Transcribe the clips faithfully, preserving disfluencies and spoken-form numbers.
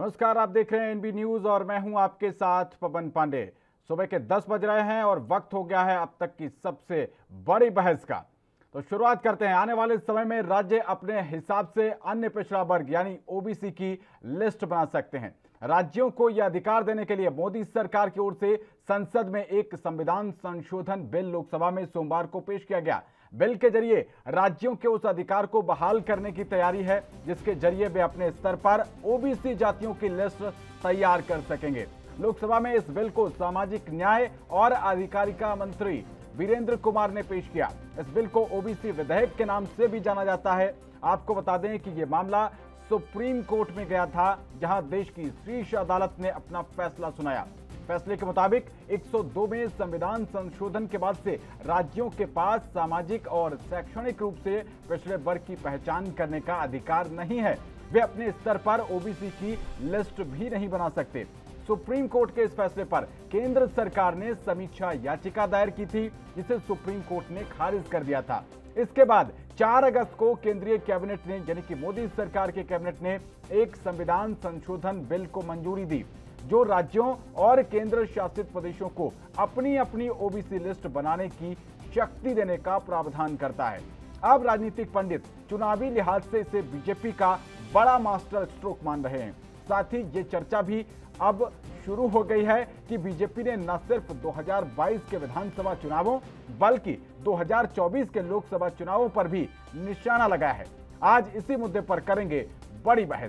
नमस्कार, आप देख रहे हैं एनबी न्यूज और मैं हूं आपके साथ पवन पांडे। सुबह के दस बज रहे हैं और वक्त हो गया है अब तक की सबसे बड़ी बहस का। तो शुरुआत करते हैं। आने वाले समय में राज्य अपने हिसाब से अन्य पिछड़ा वर्ग यानी ओबीसी की लिस्ट बना सकते हैं। राज्यों को यह अधिकार देने के लिए मोदी सरकार की ओर से संसद में एक संविधान संशोधन बिल लोकसभा में सोमवार को पेश किया गया। बिल के जरिए राज्यों के उस अधिकार को बहाल करने की तैयारी है जिसके जरिए वे अपने स्तर पर ओबीसी जातियों की लिस्ट तैयार कर सकेंगे। लोकसभा में इस बिल को सामाजिक न्याय और अधिकारिता मंत्री वीरेंद्र कुमार ने पेश किया। इस बिल को ओबीसी विधेयक के नाम से भी जाना जाता है। आपको बता दें कि यह मामला सुप्रीम कोर्ट में गया था, जहां देश की शीर्ष अदालत ने अपना फैसला सुनाया। फैसले के मुताबिक एक सौ दो में संविधान संशोधन के बाद से राज्यों के पास सामाजिक और शैक्षणिक रूप से पिछड़े वर्ग की पहचान करने का अधिकार नहीं है। वे अपने स्तर पर ओबीसी की लिस्ट भी नहीं बना सकते। सुप्रीम कोर्ट के इस फैसले पर केंद्र सरकार ने समीक्षा याचिका दायर की थी, जिसे सुप्रीम कोर्ट ने खारिज कर दिया था। इसके बाद चार अगस्त को केंद्रीय कैबिनेट ने यानी कि मोदी सरकार के कैबिनेट ने एक संविधान संशोधन बिल को मंजूरी दी, जो राज्यों और केंद्र शासित प्रदेशों को अपनी अपनी ओबीसी लिस्ट बनाने की शक्ति देने का प्रावधान करता है। अब राजनीतिक पंडित चुनावी लिहाज से इसे बीजेपी का बड़ा मास्टर स्ट्रोक मान रहे हैं। साथ ही ये चर्चा भी अब शुरू हो गई है कि बीजेपी ने न सिर्फ दो हज़ार बाईस के विधानसभा चुनावों बल्कि दो हज़ार चौबीस के लोकसभा चुनावों पर भी निशाना लगाया है। आज इसी मुद्दे पर करेंगे बड़ी बहस।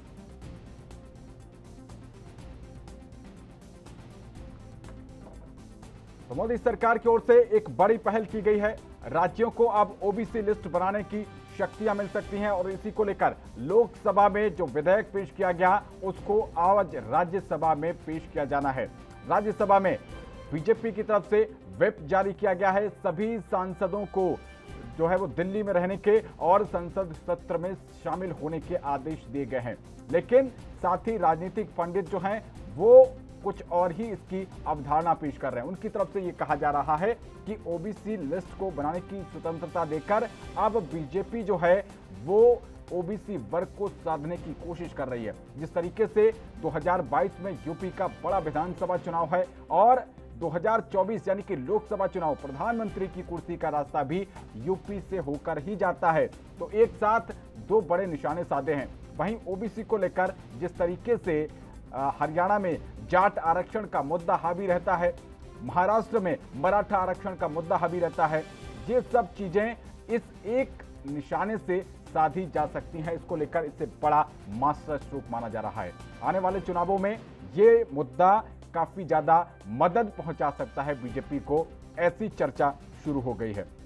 तो मोदी सरकार की ओर से एक बड़ी पहल की गई है। राज्यों को अब ओबीसी लिस्ट बनाने की शक्तियां मिल सकती हैं और इसी को लेकर लोकसभा में जो विधेयक पेश किया गया उसको आज राज्यसभा में पेश किया जाना है। राज्यसभा में बीजेपी की तरफ से व्हिप जारी किया गया है। सभी सांसदों को जो है वो दिल्ली में रहने के और संसद सत्र में शामिल होने के आदेश दिए गए हैं। लेकिन साथ ही राजनीतिक पंडित जो हैं वो कुछ और ही इसकी अवधारणा पेश कर रहे हैं। उनकी तरफ से ये कहा जा रहा है कि ओबीसी लिस्ट को बनाने की स्वतंत्रता देकर अब बीजेपी जो है वो ओबीसी वर्ग को साधने की कोशिश कर रही है। जिस तरीके से दो हज़ार बाईस में यूपी का बड़ा विधानसभा चुनाव है और दो हज़ार चौबीस यानी कि लोकसभा चुनाव प्रधानमंत्री की कुर्सी का रास्ता भी यूपी से होकर ही जाता है, तो एक साथ दो बड़े निशाने साधे हैं। वहीं ओबीसी को लेकर जिस तरीके से हरियाणा में जाट आरक्षण का मुद्दा हावी रहता है, महाराष्ट्र में मराठा आरक्षण का मुद्दा हावी रहता है, ये सब चीजें इस एक निशाने से साधी जा सकती हैं। इसको लेकर इसे बड़ा मास्टर स्ट्रोक माना जा रहा है। आने वाले चुनावों में ये मुद्दा काफी ज्यादा मदद पहुंचा सकता है बीजेपी को, ऐसी चर्चा शुरू हो गई है।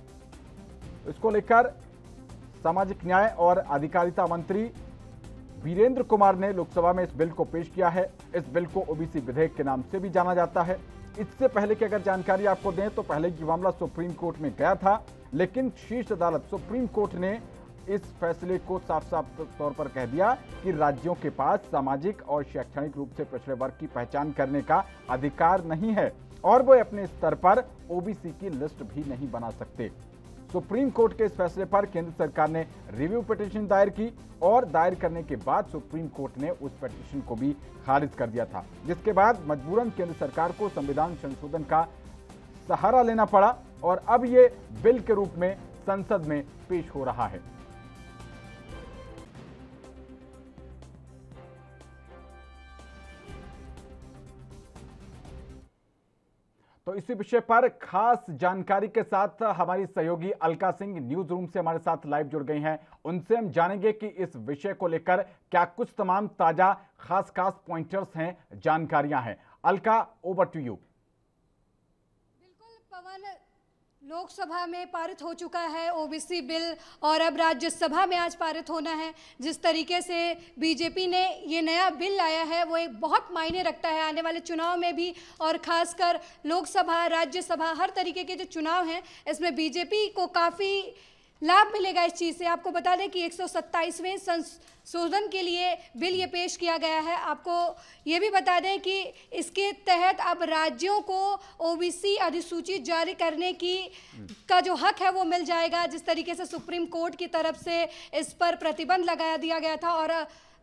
इसको लेकर सामाजिक न्याय और अधिकारिता मंत्री वीरेंद्र कुमार ने लोकसभा में इस बिल को पेश किया है। इस बिल को ओबीसी विधेयक के नाम से भी जाना जाता है। इससे पहले की अगर जानकारी आपको दें तो पहले ये मामला सुप्रीम कोर्ट में गया था, लेकिन शीर्ष अदालत सुप्रीम कोर्ट ने इस फैसले को साफ साफ तौर पर कह दिया कि राज्यों के पास सामाजिक और शैक्षणिक रूप से पिछड़े वर्ग की पहचान करने का अधिकार नहीं है और वो अपने स्तर पर ओबीसी की लिस्ट भी नहीं बना सकते। सुप्रीम कोर्ट के इस फैसले पर केंद्र सरकार ने रिव्यू पिटीशन दायर की और दायर करने के बाद सुप्रीम कोर्ट ने उस पिटीशन को भी खारिज कर दिया था, जिसके बाद मजबूरन केंद्र सरकार को संविधान संशोधन का सहारा लेना पड़ा और अब ये बिल के रूप में संसद में पेश हो रहा है। तो इसी विषय पर खास जानकारी के साथ हमारी सहयोगी अलका सिंह न्यूज रूम से हमारे साथ लाइव जुड़ गई हैं। उनसे हम जानेंगे कि इस विषय को लेकर क्या कुछ तमाम ताजा खास खास पॉइंटर्स हैं, जानकारियां हैं। Alka, over to you. बिल्कुल पवन, लोकसभा में पारित हो चुका है ओबीसी बिल और अब राज्यसभा में आज पारित होना है। जिस तरीके से बीजेपी ने ये नया बिल लाया है वो एक बहुत मायने रखता है आने वाले चुनाव में भी, और खासकर लोकसभा राज्यसभा हर तरीके के जो चुनाव हैं इसमें बीजेपी को काफ़ी लाभ मिलेगा इस चीज़ से। आपको बता दें कि एक सौ सत्ताईसवें संशोधन के लिए बिल ये पेश किया गया है। आपको ये भी बता दें कि इसके तहत अब राज्यों को ओबीसी अधिसूची जारी करने की का जो हक है वो मिल जाएगा। जिस तरीके से सुप्रीम कोर्ट की तरफ से इस पर प्रतिबंध लगाया दिया गया था और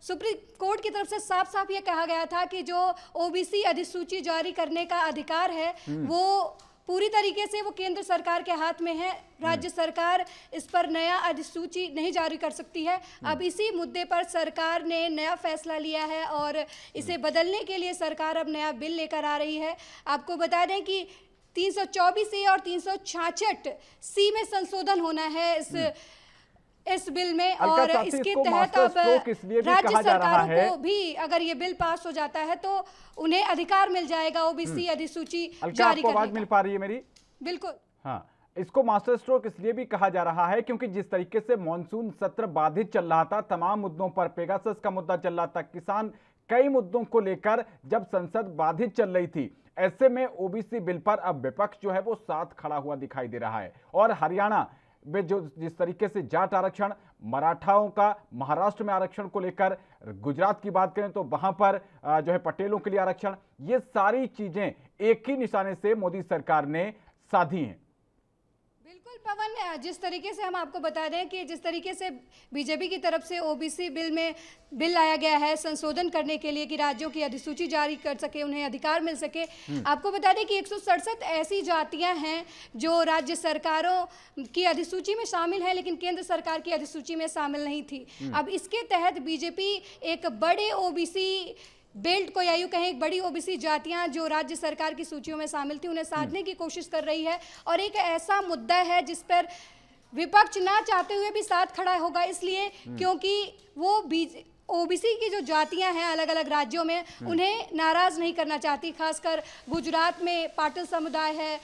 सुप्रीम कोर्ट की तरफ से साफ साफ ये कहा गया था कि जो ओबीसी अधिसूची जारी करने का अधिकार है वो पूरी तरीके से वो केंद्र सरकार के हाथ में है। राज्य सरकार इस पर नया अधिसूची नहीं जारी कर सकती है। अब इसी मुद्दे पर सरकार ने नया फैसला लिया है और इसे बदलने के लिए सरकार अब नया बिल लेकर आ रही है। आपको बता दें कि तीन सौ चौबीस ए और तीन सौ छियासठ सी में संशोधन होना है इस इस बिल में, और इसके तहत अब राज्य सरकारों को भी अगर ये बिल पास हो जाता है तो उन्हें अधिकार मिल जाएगा ओबीसी अधिसूची जारी करने का। आवाज मिल पा रही है मेरी? बिल्कुल। हाँ, इसको मास्टर स्ट्रोक इसलिए भी कहा जा रहा है क्योंकि जिस तरीके से मॉनसून सत्र बाधित चल रहा था, तमाम मुद्दों पर पेगासस का मुद्दा चल रहा था, किसान कई मुद्दों को लेकर जब संसद बाधित चल रही थी, ऐसे में ओबीसी बिल पर अब विपक्ष जो है वो साथ खड़ा हुआ दिखाई दे रहा है। और हरियाणा में जो जिस तरीके से जाट आरक्षण, मराठाओं का महाराष्ट्र में आरक्षण को लेकर, गुजरात की बात करें तो वहां पर जो है पटेलों के लिए आरक्षण, ये सारी चीजें एक ही निशाने से मोदी सरकार ने साधी हैं। बिल्कुल पवन, जिस तरीके से हम आपको बता दें कि जिस तरीके से बीजेपी की तरफ से ओबीसी बिल में बिल लाया गया है संशोधन करने के लिए कि राज्यों की अधिसूची जारी कर सके, उन्हें अधिकार मिल सके। आपको बता दें कि एक सौ सड़सठ ऐसी जातियां हैं जो राज्य सरकारों की अधिसूची में शामिल हैं लेकिन केंद्र सरकार की अधिसूची में शामिल नहीं थी। अब इसके तहत बीजेपी एक बड़े ओबीसी बेल्ट को या यूं कहें एक बड़ी ओबीसी जातियां जो राज्य सरकार की सूचियों में शामिल थी उन्हें साधने की कोशिश कर रही है, और एक ऐसा मुद्दा है जिस पर विपक्ष ना चाहते हुए भी साथ खड़ा होगा, इसलिए क्योंकि वो बीज ओबीसी की जो जातियां हैं अलग अलग राज्यों में उन्हें नाराज नहीं करना चाहती। खासकर गुजरात में पाटिल समुदाय है,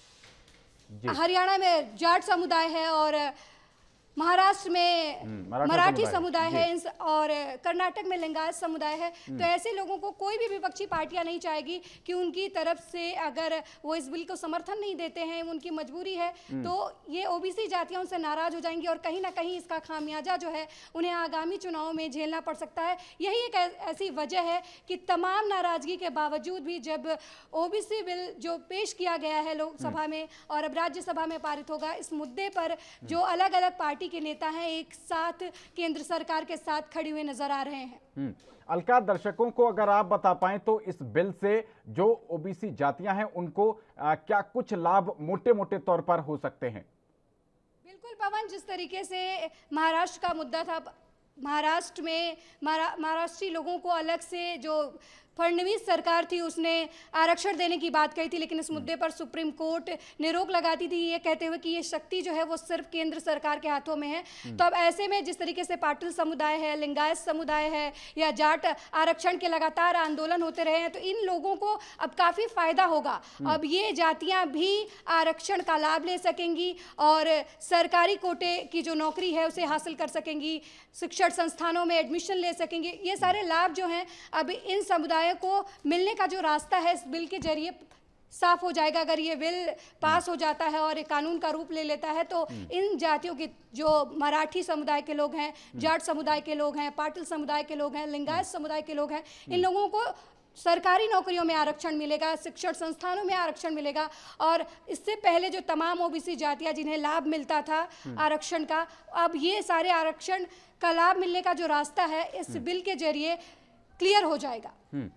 हरियाणा में जाट समुदाय है और महाराष्ट्र में मराठी समुदाय है और कर्नाटक में लिंगायत समुदाय है। तो ऐसे लोगों को कोई भी विपक्षी पार्टियां नहीं चाहेगी कि उनकी तरफ से अगर वो इस बिल को समर्थन नहीं देते हैं, उनकी मजबूरी है, तो ये ओबीसी जातियों से नाराज हो जाएंगी और कहीं ना कहीं इसका खामियाजा जो है उन्हें आगामी चुनाव में झेलना पड़ सकता है। यही एक ऐसी वजह है कि तमाम नाराजगी के बावजूद भी जब ओबीसी बिल जो पेश किया गया है लोकसभा में और अब राज्यसभा में पारित होगा, इस मुद्दे पर जो अलग अलग पार्टी के नेता हैं एक साथ केंद्र सरकार के साथ खड़े हुए नजर आ रहे हैं। अलका, दर्शकों को अगर आप बता पाएं तो इस बिल से जो ओबीसी जातियां हैं उनको आ, क्या कुछ लाभ मोटे मोटे तौर पर हो सकते हैं? बिल्कुल पवन, जिस तरीके से महाराष्ट्र का मुद्दा था, महाराष्ट्र में महाराष्ट्री लोगों को अलग से जो फडणवीस सरकार थी उसने आरक्षण देने की बात कही थी, लेकिन इस मुद्दे पर सुप्रीम कोर्ट ने रोक लगाती थी ये कहते हुए कि ये शक्ति जो है वो सिर्फ केंद्र सरकार के हाथों में है। तो अब ऐसे में जिस तरीके से पाटिल समुदाय है, लिंगायत समुदाय है या जाट आरक्षण के लगातार आंदोलन होते रहे हैं, तो इन लोगों को अब काफ़ी फायदा होगा। अब ये जातियां भी आरक्षण का लाभ ले सकेंगी और सरकारी कोटे की जो नौकरी है उसे हासिल कर सकेंगी, शिक्षण संस्थानों में एडमिशन ले सकेंगे। ये सारे लाभ जो हैं अब इन समुदायों को मिलने का जो रास्ता है इस बिल के जरिए साफ हो जाएगा। अगर ये बिल पास हो जाता है और एक कानून का रूप ले लेता है तो इन जातियों के जो मराठी समुदाय के लोग हैं, जाट समुदाय के लोग हैं, पाटिल समुदाय के लोग हैं, लिंगायत समुदाय के लोग हैं, इन लोगों को सरकारी नौकरियों में आरक्षण मिलेगा, शिक्षण संस्थानों में आरक्षण मिलेगा। और इससे पहले जो तमाम ओबीसी जातियां जिन्हें लाभ मिलता था आरक्षण का, अब ये सारे आरक्षण का लाभ मिलने का जो रास्ता है इस बिल के जरिए क्लियर हो जाएगा।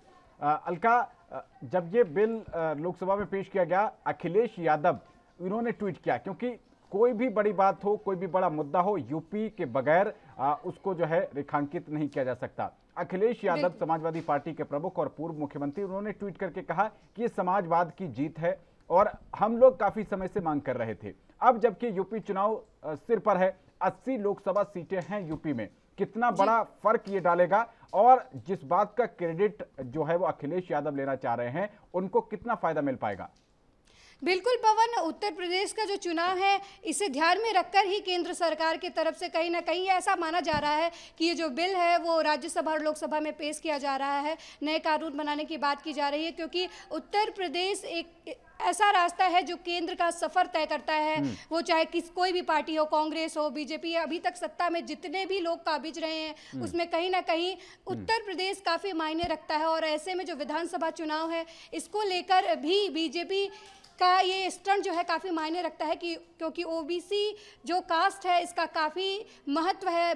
अलका, जब ये बिल लोकसभा में पेश किया गया, अखिलेश यादव इन्होंने ट्वीट किया, क्योंकि कोई भी बड़ी बात हो, कोई भी बड़ा मुद्दा हो, यूपी के बगैर उसको जो है रेखांकित नहीं किया जा सकता। अखिलेश यादव समाजवादी पार्टी के प्रमुख और पूर्व मुख्यमंत्री, उन्होंने ट्वीट करके कहा कि ये समाजवाद की जीत है और हम लोग काफी समय से मांग कर रहे थे। अब जबकि यूपी चुनाव सिर पर है, अस्सी लोकसभा सीटें हैं यूपी में, कितना बड़ा फर्क ये डालेगा और जिस बात का क्रेडिट जो है वो अखिलेश यादव लेना चाह रहे हैं उनको कितना फायदा मिल पाएगा? बिल्कुल पवन, उत्तर प्रदेश का जो चुनाव है इसे ध्यान में रखकर ही केंद्र सरकार की तरफ से कहीं ना कहीं ऐसा माना जा रहा है कि ये जो बिल है वो राज्यसभा और लोकसभा में पेश किया जा रहा है, नए कानून बनाने की बात की जा रही है, क्योंकि उत्तर प्रदेश एक ऐसा रास्ता है जो केंद्र का सफर तय करता है। वो चाहे किस कोई भी पार्टी हो, कांग्रेस हो, बीजेपी, अभी तक सत्ता में जितने भी लोग काबिज रहे हैं उसमें कहीं ना कहीं उत्तर प्रदेश काफ़ी मायने रखता है। और ऐसे में जो विधानसभा चुनाव है इसको लेकर भी बीजेपी का ये स्टंट जो है काफ़ी मायने रखता है कि क्योंकि ओबीसी जो कास्ट है इसका काफ़ी महत्व है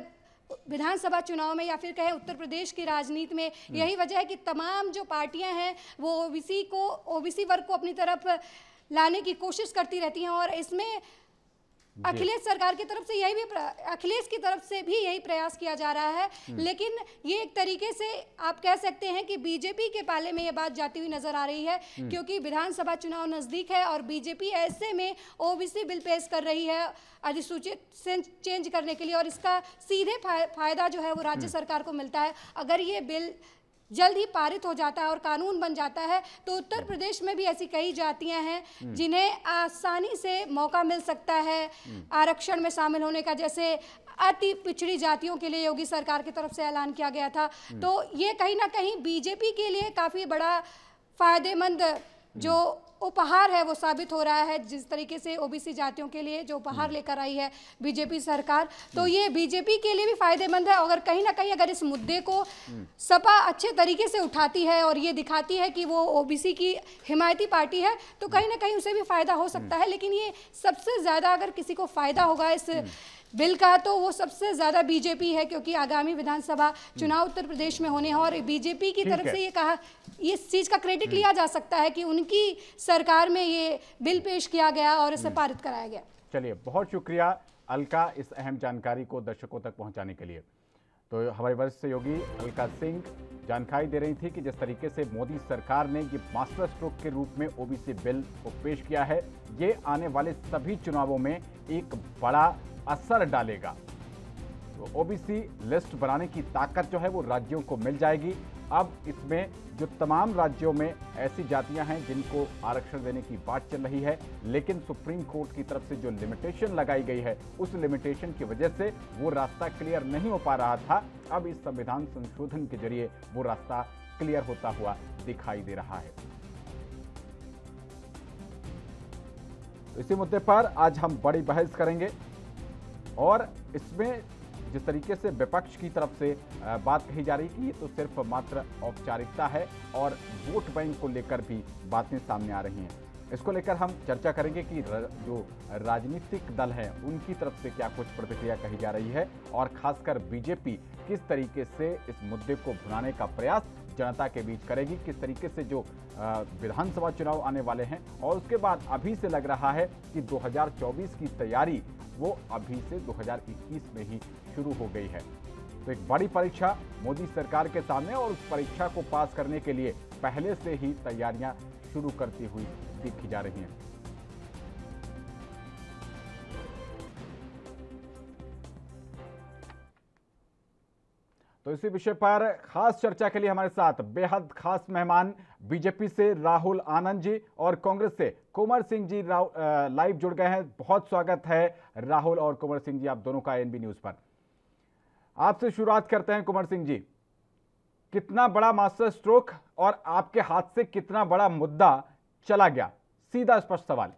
विधानसभा चुनाव में या फिर कहें उत्तर प्रदेश की राजनीति में यही वजह है कि तमाम जो पार्टियां हैं वो ओबीसी को ओबीसी वर्ग को अपनी तरफ लाने की कोशिश करती रहती हैं और इसमें अखिलेश सरकार की तरफ से यही भी अखिलेश की तरफ से भी यही प्रयास किया जा रहा है। लेकिन ये एक तरीके से आप कह सकते हैं कि बीजेपी के पाले में ये बात जाती हुई नजर आ रही है, क्योंकि विधानसभा चुनाव नजदीक है और बीजेपी ऐसे में ओबीसी बिल पेश कर रही है अधिसूचित से चेंज करने के लिए और इसका सीधे फायदा जो है वो राज्य सरकार को मिलता है। अगर ये बिल जल्द ही पारित हो जाता है और कानून बन जाता है तो उत्तर प्रदेश में भी ऐसी कई जातियां हैं जिन्हें आसानी से मौका मिल सकता है आरक्षण में शामिल होने का, जैसे अति पिछड़ी जातियों के लिए योगी सरकार की तरफ से ऐलान किया गया था। तो ये कहीं ना कहीं बीजेपी के लिए काफ़ी बड़ा फायदेमंद जो उपहार है वो साबित हो रहा है, जिस तरीके से ओबीसी जातियों के लिए जो उपहार लेकर आई है बीजेपी सरकार, तो ये बीजेपी के लिए भी फायदेमंद है। अगर कहीं ना कहीं अगर इस मुद्दे को सपा अच्छे तरीके से उठाती है और ये दिखाती है कि वो ओबीसी की हिमायती पार्टी है तो कहीं ना कहीं उसे भी फायदा हो सकता है। लेकिन ये सबसे ज़्यादा अगर किसी को फायदा होगा इस बिल का तो वो सबसे ज़्यादा बीजेपी है, क्योंकि आगामी विधानसभा चुनाव उत्तर प्रदेश में होने हैं और बीजेपी की तरफ से ये कहा इस चीज़ का क्रेडिट लिया जा सकता है कि उनकी सरकार में ये बिल पेश किया गया और इसे पारित कराया गया। चलिए, बहुत शुक्रिया अलका इस अहम जानकारी को दर्शकों तक पहुंचाने के लिए। तो हमारे वरिष्ठ सहयोगी अलका सिंह जानकारी दे रही थी कि जिस तरीके से मोदी सरकार ने ये मास्टर स्ट्रोक के रूप में ओबीसी बिल को पेश किया है, ये आने वाले सभी चुनावों में एक बड़ा असर डालेगा। तो ओबीसी लिस्ट बनाने की ताकत जो है वो राज्यों को मिल जाएगी। अब इसमें जो तमाम राज्यों में ऐसी जातियां हैं जिनको आरक्षण देने की बात चल रही है, लेकिन सुप्रीम कोर्ट की तरफ से जो लिमिटेशन लगाई गई है उस लिमिटेशन की वजह से वो रास्ता क्लियर नहीं हो पा रहा था। अब इस संविधान संशोधन के जरिए वो रास्ता क्लियर होता हुआ दिखाई दे रहा है। तो इसी मुद्दे पर आज हम बड़ी बहस करेंगे और इसमें जिस तरीके से विपक्ष की तरफ से बात कही जा रही कि ये तो सिर्फ मात्र औपचारिकता है और वोट बैंक को लेकर भी बातें सामने आ रही हैं, इसको लेकर हम चर्चा करेंगे कि जो राजनीतिक दल हैं उनकी तरफ से क्या कुछ प्रतिक्रिया कही जा रही है और खासकर बीजेपी किस तरीके से इस मुद्दे को भुनाने का प्रयास जनता के बीच करेगी, किस तरीके से जो विधानसभा चुनाव आने वाले हैं और उसके बाद अभी से लग रहा है कि दो हज़ार चौबीस की तैयारी वो अभी से दो हज़ार इक्कीस में ही शुरू हो गई है। तो एक बड़ी परीक्षा मोदी सरकार के सामने और उस परीक्षा को पास करने के लिए पहले से ही तैयारियां शुरू करती हुई दिखी जा रही हैं। तो इसी विषय पर खास चर्चा के लिए हमारे साथ बेहद खास मेहमान बीजेपी से राहुल आनंद जी और कांग्रेस से कुंवर सिंह जी लाइव जुड़ गए हैं। बहुत स्वागत है राहुल और कुंवर सिंह जी, आप दोनों का एएनबी न्यूज पर। आपसे शुरुआत करते हैं कुंवर सिंह जी, कितना बड़ा मास्टर स्ट्रोक और आपके हाथ से कितना बड़ा मुद्दा चला गया? सीधा स्पष्ट सवाल।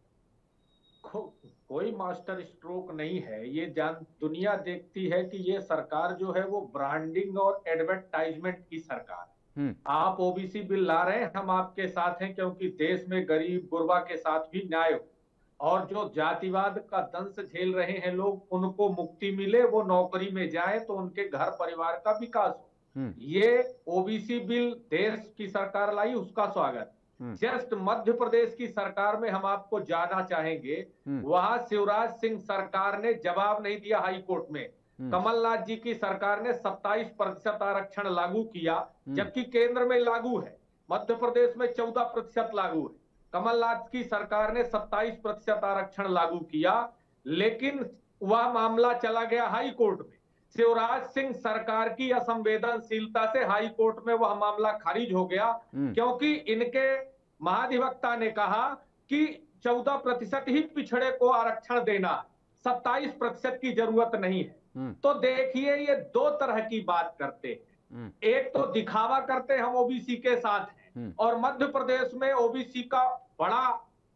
कोई मास्टर स्ट्रोक नहीं है, ये जान दुनिया देखती है कि ये सरकार जो है वो ब्रांडिंग और एडवर्टाइजमेंट की सरकार है। आप ओबीसी बिल ला रहे हैं, हम आपके साथ हैं, क्योंकि देश में गरीब गुरबा के साथ भी न्याय हो और जो जातिवाद का दंश झेल रहे हैं लोग उनको मुक्ति मिले, वो नौकरी में जाए तो उनके घर परिवार का विकास हो। ये ओबीसी बिल देश की सरकार लाई, उसका स्वागत। जस्ट मध्य प्रदेश की सरकार में हम आपको जानना चाहेंगे, वहां शिवराज सिंह सरकार ने जवाब नहीं दिया हाई कोर्ट में। कमलनाथ जी की सरकार ने सत्ताईस प्रतिशत आरक्षण लागू किया, जबकि केंद्र में लागू है, मध्य प्रदेश में चौदह प्रतिशत लागू है। कमलनाथ की सरकार ने सत्ताईस प्रतिशत आरक्षण लागू किया, लेकिन वह मामला चला गया हाई कोर्ट में। शिवराज सिंह सरकार की असंवेदनशीलता से हाई कोर्ट में वह मामला खारिज हो गया, क्योंकि इनके महाधिवक्ता ने कहा कि चौदह प्रतिशत ही पिछड़े को आरक्षण देना, सत्ताईस प्रतिशत की जरूरत नहीं है। तो देखिए, ये दो तरह की बात करते हैं। एक तो दिखावा करते हैं हम ओबीसी के साथ हैं और मध्य प्रदेश में ओबीसी का बड़ा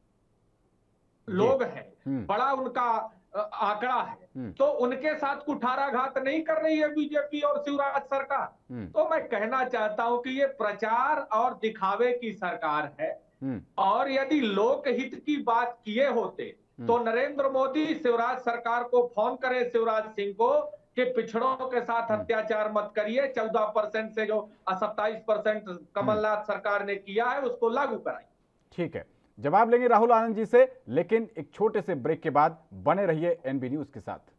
लोग है, बड़ा उनका आंकड़ा है, तो उनके साथ कुठाराघात नहीं कर रही है बीजेपी और शिवराज सरकार। तो मैं कहना चाहता हूं कि ये प्रचार और दिखावे की सरकार है, और यदि लोकहित की बात किए होते तो नरेंद्र मोदी शिवराज सरकार को फोन करे, शिवराज सिंह को, कि पिछड़ों के साथ अत्याचार मत करिए, चौदह परसेंट से जो सत्ताईस परसेंट कमलनाथ सरकार ने किया है उसको लागू कराइए। ठीक है, जवाब लेंगे राहुल आनंद जी से, लेकिन एक छोटे से ब्रेक के बाद बने रहिए एनबी न्यूज के साथ।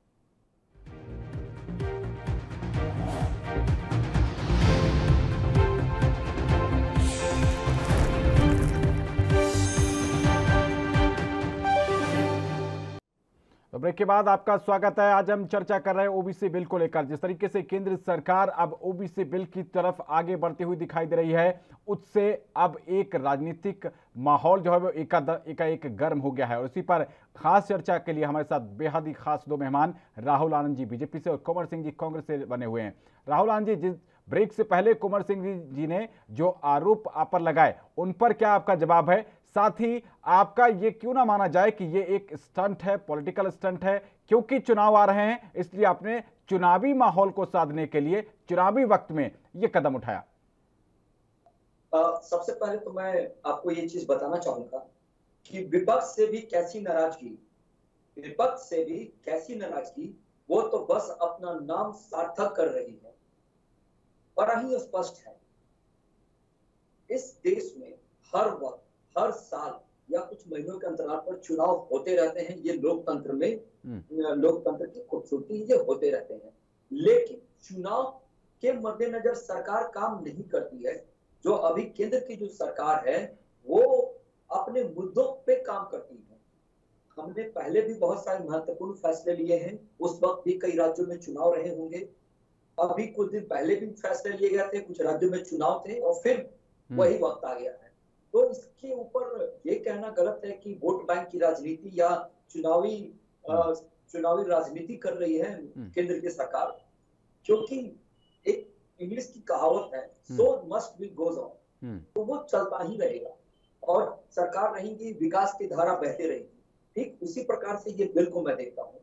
तो ब्रेक के बाद आपका स्वागत है। आज हम चर्चा कर रहे हैं ओबीसी बिल को लेकर। जिस तरीके से केंद्र सरकार अब ओबीसी बिल की तरफ आगे बढ़ती हुई दिखाई दे रही है, उससे अब एक राजनीतिक माहौल जो है वो एकाएक गर्म हो गया है। और इसी पर खास चर्चा के लिए हमारे साथ बेहद ही खास दो मेहमान राहुल आनंद जी बीजेपी से और कुंवर सिंह जी कांग्रेस से बने हुए हैं। राहुल आनंद जी, जिस ब्रेक से पहले कुंवर सिंह जी ने जो आरोप आप पर लगाए, उन पर क्या आपका जवाब है? साथ ही आपका ये क्यों ना माना जाए कि ये एक स्टंट है, पॉलिटिकल स्टंट है, क्योंकि चुनाव आ रहे हैं इसलिए आपने चुनावी माहौल को साधने के लिए चुनावी वक्त में ये कदम उठाया? आ, सबसे पहले तो मैं आपको ये चीज बताना चाहूंगा कि विपक्ष से भी कैसी नाराजगी विपक्ष से भी कैसी नाराजगी वो तो बस अपना नाम सार्थक कर रही है। बड़ा ही स्पष्ट है, इस देश में हर वक्त, हर साल या कुछ महीनों के अंतराल पर चुनाव होते रहते हैं। ये लोकतंत्र में लोकतंत्र की खूबसूरती, ये होते रहते हैं। लेकिन चुनाव के मद्देनजर सरकार काम नहीं करती है। जो अभी केंद्र की जो सरकार है वो अपने मुद्दों पे काम करती है। हमने पहले भी बहुत सारे महत्वपूर्ण फैसले लिए हैं, उस वक्त भी कई राज्यों में चुनाव रहे होंगे। अभी कुछ दिन पहले भी फैसले लिए गए थे, कुछ राज्यों में चुनाव थे और फिर वही वक्त आ गया है। तो इसके ऊपर ये कहना गलत है कि वोट बैंक की राजनीति या चुनावी चुनावी राजनीति कर रही है केंद्र की सरकार, क्योंकि एक इंग्लिश की कहावत है, show must be goes on, तो वो चलता ही रहेगा और सरकार रहेगी, विकास की धारा बहते रहेगी। ठीक उसी प्रकार से ये बिल को मैं देखता हूँ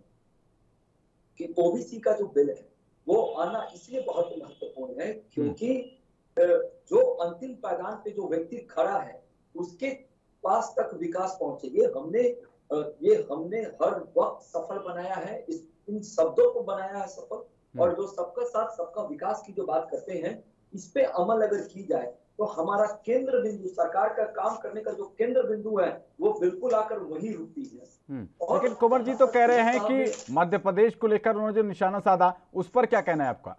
कि ओबीसी का जो बिल है वो आना इसलिए बहुत महत्वपूर्ण है क्योंकि जो अंतिम पायदान पे जो व्यक्ति खड़ा है उसके पास तक विकास पहुंचे। ये हमने ये हमने हर वक्त सफल बनाया है, इस इन शब्दों को बनाया है सफल। और जो सबका साथ सबका विकास की जो बात करते हैं, इस पे अमल अगर की जाए तो हमारा केंद्र बिंदु, सरकार का काम करने का जो केंद्र बिंदु है वो बिल्कुल आकर वही रुकती है। लेकिन कुंवर जी तो कह रहे हैं कि मध्य प्रदेश को लेकर उन्होंने जो निशाना साधा, उस पर क्या कहना है आपका?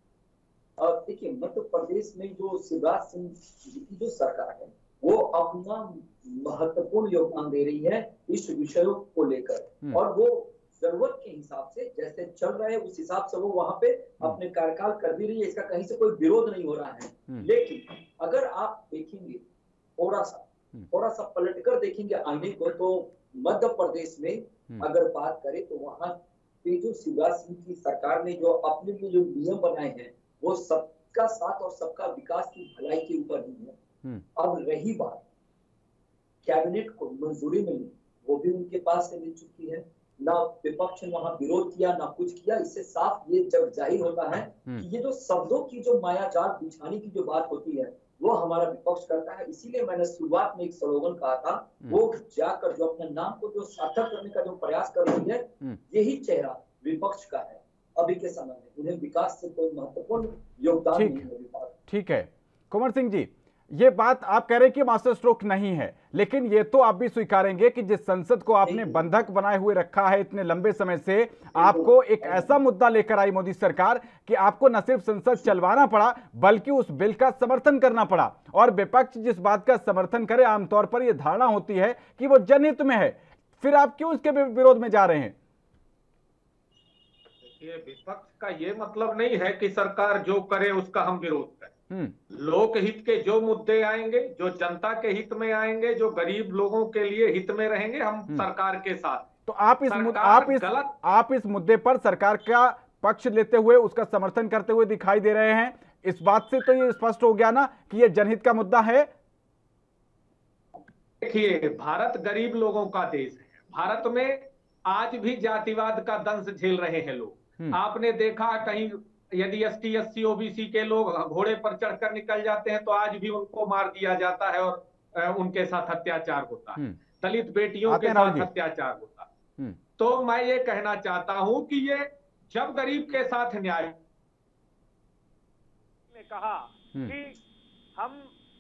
और देखिए, मध्य प्रदेश में जो शिवराज सिंह जी की जो सरकार है वो अपना महत्वपूर्ण योगदान दे रही है इस विषयों को लेकर, और वो जरूरत के हिसाब से जैसे चल रहे हैं उस हिसाब से वो वहां पे अपने कार्यकाल कर भी रही है। इसका कहीं से कोई विरोध नहीं हो रहा है। लेकिन अगर आप देखेंगे थोड़ा सा थोड़ा सा पलट कर देखेंगे आईने को, तो मध्य प्रदेश में अगर बात करें तो वहां पे जो शिवराज सिंह की सरकार ने जो अपने लिए जो नियम बनाए हैं वो सबका साथ और सबका विकास की भलाई के ऊपर ही है। अब रही बात कैबिनेट को मंजूरी मिलनी, वो भी उनके पास से मिल चुकी है। ना विपक्ष ने वहां विरोध किया ना कुछ किया। इससे साफ ये जब जाहिर होता है कि ये जो शब्दों की जो मायाजाल बिछाने की जो बात होती है वो हमारा विपक्ष करता है। इसीलिए मैंने शुरुआत में एक स्लोगन कहा था, वो जाकर जो अपने नाम को जो सार्थक करने का जो प्रयास कर रही है, यही चेहरा विपक्ष का है अभी के समय में। उन्हें विकास से कोई महत्वपूर्ण योगदान नहीं है। ठीक है कुंवर सिंह जी, ये बात आप कह रहे हैं कि मास्टर स्ट्रोक नहीं है, लेकिन ये तो आप भी स्वीकारेंगे कि जिस संसद को आपने बंधक बनाए हुए रखा है इतने लंबे समय से, आपको एक ऐसा मुद्दा लेकर आई मोदी सरकार कि आपको न सिर्फ संसद चलवाना पड़ा बल्कि उस बिल का समर्थन करना पड़ा। और विपक्ष जिस बात का समर्थन करे, आमतौर पर यह धारणा होती है कि वो जनहित में है, फिर आप क्यों इसके विरोध में जा रहे हैं? ये विपक्ष का ये मतलब नहीं है कि सरकार जो करे उसका हम विरोध करें। लोकहित के जो मुद्दे आएंगे, जो जनता के हित में आएंगे, जो गरीब लोगों के लिए हित में रहेंगे, हम सरकार के साथ। तो आप इस आप इस आप इस मुद्दे पर सरकार का पक्ष लेते हुए उसका समर्थन करते हुए दिखाई दे रहे हैं। इस बात से तो ये स्पष्ट हो गया ना कि ये जनहित का मुद्दा है। देखिए, भारत गरीब लोगों का देश है। भारत में आज भी जातिवाद का दंश झेल रहे हैं लोग। आपने देखा कहीं यदि S T S C OBC के लोग घोड़े पर चढ़कर निकल जाते हैं तो आज भी उनको मार दिया जाता है और उनके साथ अत्याचार होता है। दलित बेटियों के साथ अत्याचार होता है। तो मैं ये कहना चाहता हूं कि ये जब गरीब के साथ न्याय ने कहा कि हम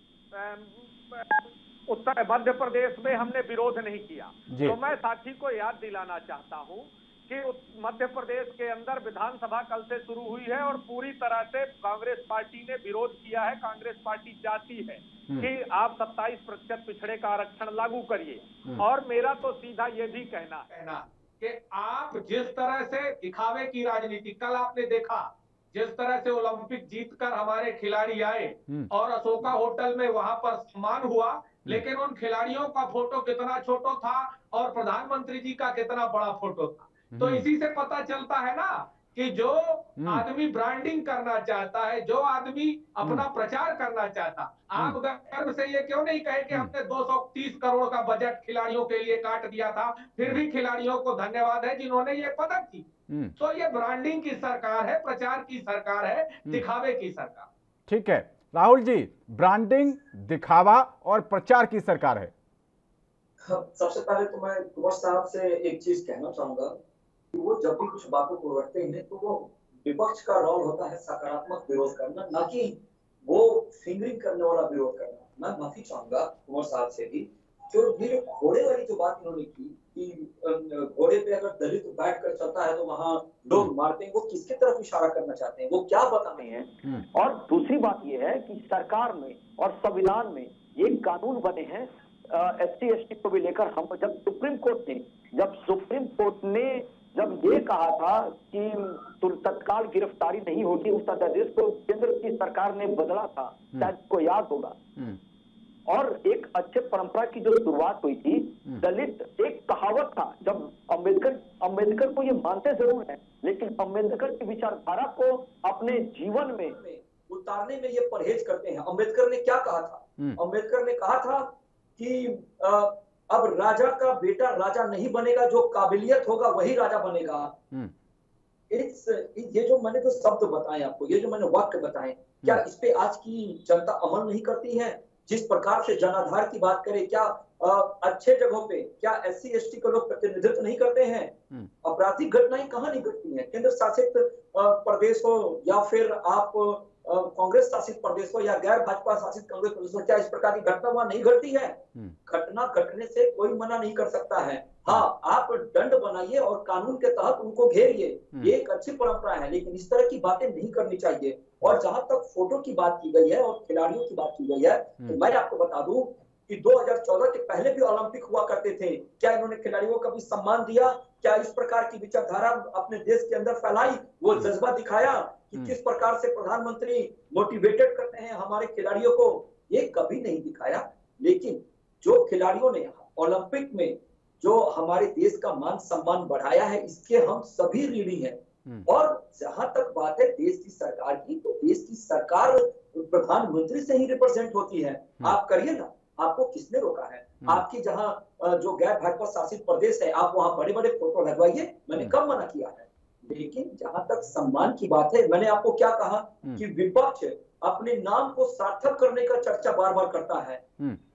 उत्तर मध्य प्रदेश में हमने विरोध नहीं किया, तो मैं साथी को याद दिलाना चाहता हूं कि मध्य प्रदेश के अंदर विधानसभा कल से शुरू हुई है और पूरी तरह से कांग्रेस पार्टी ने विरोध किया है। कांग्रेस पार्टी चाहती है कि आप सत्ताईस प्रतिशत पिछड़े का आरक्षण लागू करिए। और मेरा तो सीधा ये भी कहना है कि आप जिस तरह से दिखावे की राजनीति, कल आपने देखा जिस तरह से ओलंपिक जीतकर हमारे खिलाड़ी आए और अशोका होटल में वहां पर सम्मान हुआ, लेकिन उन खिलाड़ियों का फोटो कितना छोटा था और प्रधानमंत्री जी का कितना बड़ा फोटो था। तो इसी से पता चलता है ना कि जो आदमी ब्रांडिंग करना चाहता है, जो आदमी अपना प्रचार करना चाहता, आप गर्व से ये क्यों नहीं कहे कि हमने दो सौ तीस करोड़ का बजट खिलाड़ियों के लिए काट दिया था, फिर भी खिलाड़ियों को धन्यवाद है जिन्होंने ये पदक की। तो ये ब्रांडिंग की सरकार है, प्रचार की सरकार है, दिखावे की सरकार। ठीक है राहुल जी, ब्रांडिंग, दिखावा और प्रचार की सरकार है। सबसे पहले तो मैं कुंवर साहब से एक चीज कहना चाहूंगा कि वो जब भी कुछ बातों को रखते हैं तो वो विपक्ष का रोल होता है सकारात्मक विरोध करना, ना कि वो फिंगरिंग करने वाला विरोध करना। मैं माफी चाहूंगा कुंवर साहब से भी, जो ये घोड़े वाली जो बात इन्होंने की कि घोड़े पे अगर दलित बैठ कर चलता है तो वहाँ लोग मारते हैं, वो किसकी तरफ इशारा करना चाहते हैं, वो क्या बता रहे हैं। और दूसरी बात ये है कि सरकार में और संविधान में ये कानून बने हैं एस सी एस टी को भी लेकर। हम जब सुप्रीम कोर्ट ने जब सुप्रीम कोर्ट ने जब ये कहा था कि तत्काल गिरफ्तारी नहीं होगी, उस अध्यादेश को केंद्र की सरकार ने बदला था, शायद को याद होगा। और एक अच्छे परंपरा की जो शुरुआत हुई थी, दलित एक कहावत था, जब अंबेडकर अंबेडकर को ये मानते जरूर हैं, लेकिन अंबेडकर की विचारधारा को अपने जीवन में उतारने में ये परहेज करते हैं। अंबेडकर ने क्या कहा था? अंबेडकर ने कहा था कि आ, अब राजा का बेटा राजा नहीं बनेगा, जो काबिलियत होगा वही राजा बनेगा। इस ये जो मैंने जो शब्द बताए आपको, ये जो मैंने वाक्य बताए, क्या इस पे आज की जनता अमल नहीं करती है? जिस प्रकार से जनाधार की बात करें, क्या आ, अच्छे जगहों पे क्या एस सी एस टी के लोग प्रतिनिधित्व नहीं करते हैं? आपराधिक घटनाएं कहाँ नहीं घटती हैं? केंद्र शासित प्रदेश हो या फिर आप कांग्रेस शासित प्रदेश हो या गैर भाजपा शासित कांग्रेस प्रदेश हो, क्या इस प्रकार की घटना वहां नहीं घटती है? घटना घटने से कोई मना नहीं कर सकता है। हाँ, आप दंड बनाइए और कानून के तहत उनको घेरिए, ये एक अच्छी परंपरा है, लेकिन इस तरह की बातें नहीं करनी चाहिए। और जहां तक फोटो की बात की गई है और खिलाड़ियों की बात की गई है, तो मैं आपको बता दूं कि दो हज़ार चौदह के पहले भी ओलंपिक हुआ करते थे। क्या इन्होंने खिलाड़ियों का भी सम्मान दिया? क्या इस प्रकार की विचारधारा अपने देश के अंदर फैलाई? वो जज्बा दिखाया कि किस प्रकार से प्रधानमंत्री मोटिवेटेड करते हैं हमारे खिलाड़ियों को? ये कभी नहीं दिखाया। लेकिन जो खिलाड़ियों ने ओलंपिक में जो हमारे देश का मान सम्मान बढ़ाया है, इसके हम सभी ऋणी हैं। और जहां तक बात है देश की सरकार की, तो देश की सरकार प्रधानमंत्री से ही रिप्रेजेंट होती है। आप करिए ना, आपको किसने रोका है? आपकी जहां जो गैर भाजपा शासित प्रदेश है, आप वहां बड़े बड़े फोटो लगवाइए, मैंने कब मना किया है। लेकिन जहां तक सम्मान की बात है, मैंने आपको क्या कहा कि विपक्ष अपने नाम को सार्थक करने का चर्चा बार बार करता है।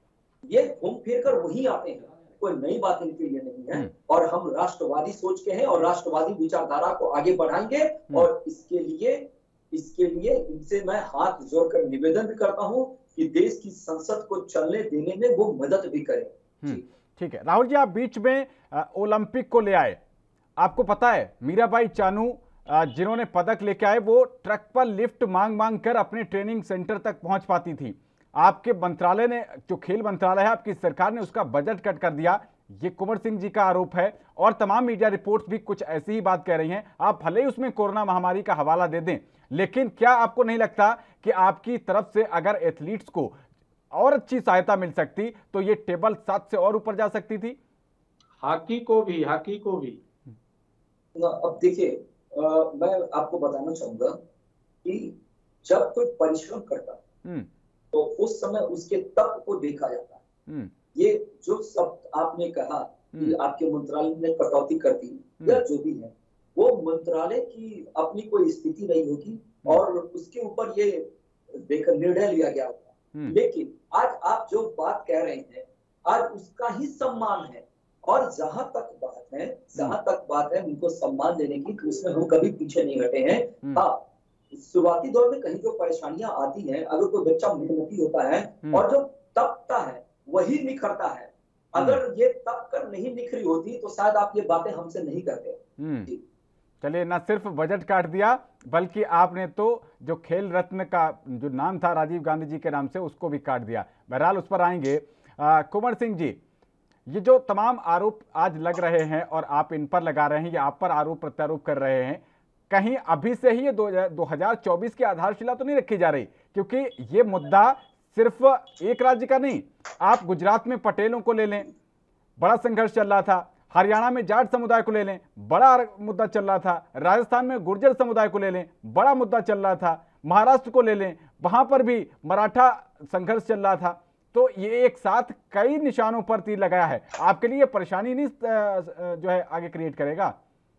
ये घूम फिर कर वही आते हैं, कोई नई बात इनके लिए नहीं है। और हम राष्ट्रवादी सोच के हैं और राष्ट्रवादी विचारधारा को आगे बढ़ाएंगे। और इसके लिए इसके लिए इनसे मैं हाथ जोड़कर निवेदन भी करता हूं कि देश की संसद को चलने देने में वो मदद भी करें। ठीक है राहुल जी, आप बीच में ओलंपिक को ले आए। आपको पता है मीराबाई चानू जिन्होंने पदक लेके आए, वो ट्रक पर लिफ्ट मांग मांग कर अपने ट्रेनिंग सेंटर तक पहुंच पाती थी। आपके मंत्रालय ने, जो खेल मंत्रालय है आपकी सरकार ने, उसका बजट कट कर दिया। ये कुंवर सिंह जी का आरोप है और तमाम मीडिया रिपोर्ट्स भी कुछ ऐसी ही बात कह रही हैं। आप भले ही उसमें कोरोना महामारी का हवाला दे दें, लेकिन क्या आपको नहीं लगता कि आपकी तरफ से अगर एथलीट्स को और अच्छी सहायता मिल सकती तो ये टेबल सात से और ऊपर जा सकती थी? हॉकी को भी हॉकी को भी अब देखिए, मैं आपको बताना चाहूंगा कि जब कोई परिश्रम करता तो उस समय उसके तप को देखा जाता है। ये जो शब्द आपने कहा कि आपके मंत्रालय ने कटौती कर दी या जो भी है, वो मंत्रालय की अपनी कोई स्थिति नहीं होगी और उसके ऊपर ये देखकर निर्णय लिया गया होगा। लेकिन आज आप जो बात कह रहे हैं, आज उसका ही सम्मान है और जहां तक बात है जहां तक बात है उनको सम्मान देने की, तो उसमें हम कभी पीछे नहीं हटे हैं। हाँ, शुरुआती दौर में कहीं जो परेशानियां आती हैं, अगर कोई बच्चा मेहनती होता है और जो तपता है वही निखरता है। अगर ये तप कर नहीं निखरी होती तो शायद आप ये बातें हमसे नहीं करते। चलिए, न सिर्फ बजट काट दिया बल्कि आपने तो जो खेल रत्न का जो नाम था राजीव गांधी जी के नाम से उसको भी काट दिया। बहरहाल उस पर आएंगे। कुंवर सिंह जी, ये जो तमाम आरोप आज लग रहे हैं और आप इन पर लगा रहे हैं, ये आप पर आरोप प्रत्यारोप कर रहे हैं, कहीं अभी से ही ये दो हजार चौबीस की आधारशिला तो नहीं रखी जा रही? क्योंकि ये मुद्दा सिर्फ एक राज्य का नहीं, आप गुजरात में पटेलों को ले लें, बड़ा संघर्ष चल रहा था। हरियाणा में जाट समुदाय को ले लें, बड़ा मुद्दा चल रहा था। राजस्थान में गुर्जर समुदाय को ले लें, बड़ा मुद्दा चल रहा था। महाराष्ट्र को ले लें, वहां पर भी मराठा संघर्ष चल रहा था। तो ये एक साथ कई निशानों पर तीर लगाया है। आपके लिए परेशानी नहीं जो है आगे क्रिएट करेगा?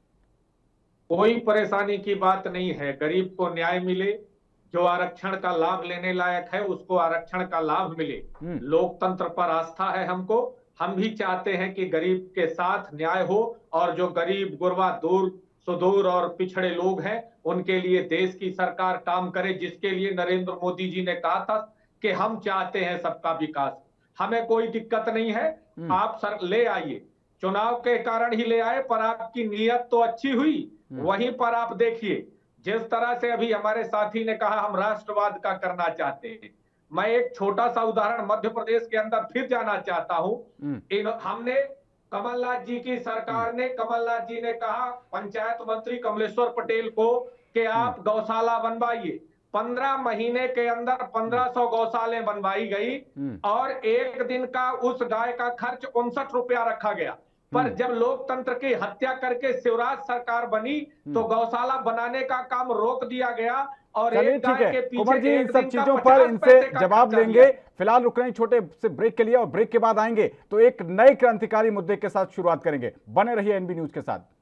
कोई परेशानी की बात नहीं है। गरीब को न्याय मिले, जो आरक्षण का लाभ लेने लायक है उसको आरक्षण का लाभ मिले। लोकतंत्र पर आस्था है हमको। हम भी चाहते हैं कि गरीब के साथ न्याय हो और जो गरीब गुरबा दूर सुदूर और पिछड़े लोग हैं उनके लिए देश की सरकार काम करे, जिसके लिए नरेंद्र मोदी जी ने कहा था कि हम चाहते हैं सबका विकास। हमें कोई दिक्कत नहीं है, आप सर ले आइए। चुनाव के कारण ही ले आए, पर आपकी नीयत तो अच्छी हुई। वहीं पर आप देखिए, जिस तरह से अभी हमारे साथी ने कहा हम राष्ट्रवाद का करना चाहते हैं, मैं एक छोटा सा उदाहरण मध्य प्रदेश के अंदर फिर जाना चाहता हूं। इन हमने कमलनाथ जी की सरकार ने कमलनाथ जी ने कहा पंचायत मंत्री कमलेश्वर पटेल को कि आप गौशाला बनवाइए। पंद्रह महीने के अंदर पंद्रह सौ गौशाले बनवाई गई और एक दिन का उस गाय का खर्च उनसठ रुपया रखा गया। पर जब लोकतंत्र की हत्या करके शिवराज सरकार बनी तो गौशाला बनाने का काम रोक दिया गया। और एक गाय के पीछे कुंवर जी इन सब चीजों पर इनसे जवाब लेंगे। फिलहाल रुक रहे हैं छोटे से ब्रेक के लिए और ब्रेक के बाद आएंगे तो एक नए क्रांतिकारी मुद्दे के साथ शुरुआत करेंगे। बने रहिए एनबी न्यूज के साथ।